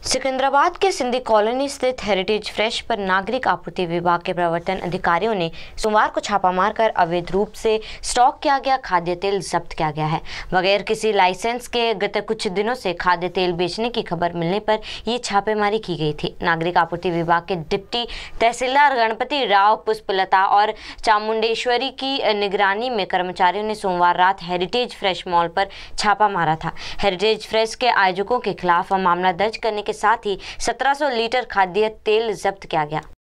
सिकंदराबाद के सिंधी कॉलोनी स्थित Heritage Fresh पर नागरिक आपूर्ति विभाग के प्रवर्तन अधिकारियों ने सोमवार को छापा मारकर अवैध रूप से स्टॉक किया गया खाद्य तेल जब्त किया गया है। बगैर किसी लाइसेंस के गत कुछ दिनों से खाद्य तेल बेचने की खबर मिलने पर ये छापेमारी की गई थी। नागरिक आपूर्ति विभाग के डिप्टी तहसीलदार गणपति राव पुष्पलता और चामुंडेश्वरी की निगरानी में कर्मचारियों ने सोमवार रात हेरिटेज फ्रेश मॉल पर छापा मारा था। हेरिटेज फ्रेश के आयोजकों के खिलाफ मामला दर्ज करने के साथ ही 1700 लीटर खाद्य तेल जब्त किया गया।